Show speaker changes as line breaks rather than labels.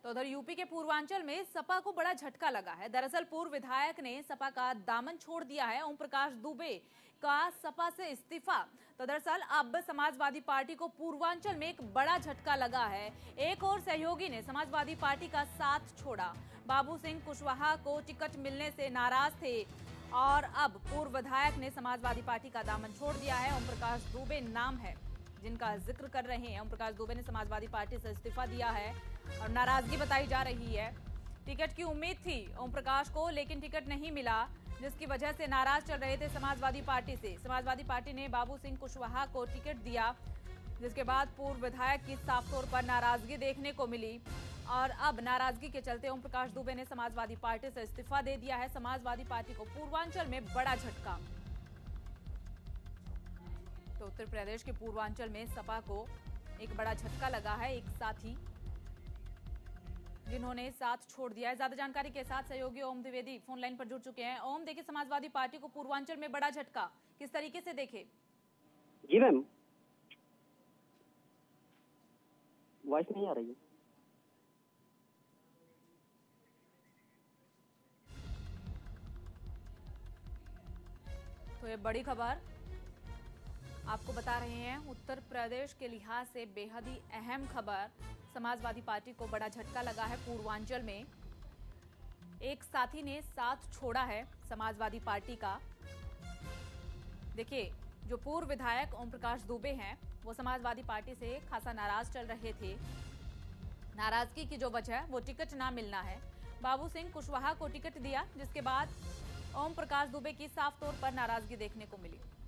तो उधर यूपी के पूर्वांचल में सपा को बड़ा झटका लगा है। दरअसल पूर्व विधायक ने सपा का दामन छोड़ दिया है। ओम प्रकाश दुबे का सपा से इस्तीफा। तो दरअसल अब समाजवादी पार्टी को पूर्वांचल में एक बड़ा झटका लगा है। एक और सहयोगी ने समाजवादी पार्टी का साथ छोड़ा। बाबू सिंह कुशवाहा को टिकट मिलने से नाराज थे और अब पूर्व विधायक ने समाजवादी पार्टी का दामन छोड़ दिया है। ओम प्रकाश दुबे नाम है जिनका जिक्र कर रहे हैं। ओम प्रकाश दुबे ने समाजवादी पार्टी से इस्तीफा दिया है और नाराजगी बताई जा रही है। टिकट की उम्मीद थी ओम प्रकाश को, लेकिन टिकट नहीं मिला, जिसकी वजह से नाराज चल रहे थे समाजवादी पार्टी से। समाजवादी पार्टी ने बाबू सिंह कुशवाहा को टिकट दिया, जिसके बाद पूर्व विधायक की साफ तौर पर नाराजगी देखने को मिली और अब नाराजगी के चलते ओम प्रकाश दुबे ने समाजवादी पार्टी से इस्तीफा दे दिया है। समाजवादी पार्टी को पूर्वांचल में बड़ा झटका। तो उत्तर प्रदेश के पूर्वांचल में सपा को एक बड़ा झटका लगा है। एक साथी जिन्होंने साथ छोड़ दिया है। ज्यादा जानकारी के साथ सहयोगी ओम द्विवेदी फोन लाइन पर जुड़ चुके हैं। ओम, देखिए समाजवादी पार्टी को पूर्वांचल में बड़ा झटका, किस तरीके से देखे?
जी मैम, वॉइस नहीं आ रही है।
तो ये बड़ी खबर आपको बता रहे हैं। उत्तर प्रदेश के लिहाज से बेहद ही अहम खबर। समाजवादी पार्टी को बड़ा झटका लगा है। पूर्वांचल में एक साथी ने साथ छोड़ा है समाजवादी पार्टी का। देखिए, जो पूर्व विधायक ओम प्रकाश दुबे हैं वो समाजवादी पार्टी से खासा नाराज चल रहे थे। नाराजगी की जो वजह वो टिकट ना मिलना है। बाबू सिंह कुशवाहा को टिकट दिया, जिसके बाद ओम प्रकाश दुबे की साफ तौर पर नाराजगी देखने को मिली।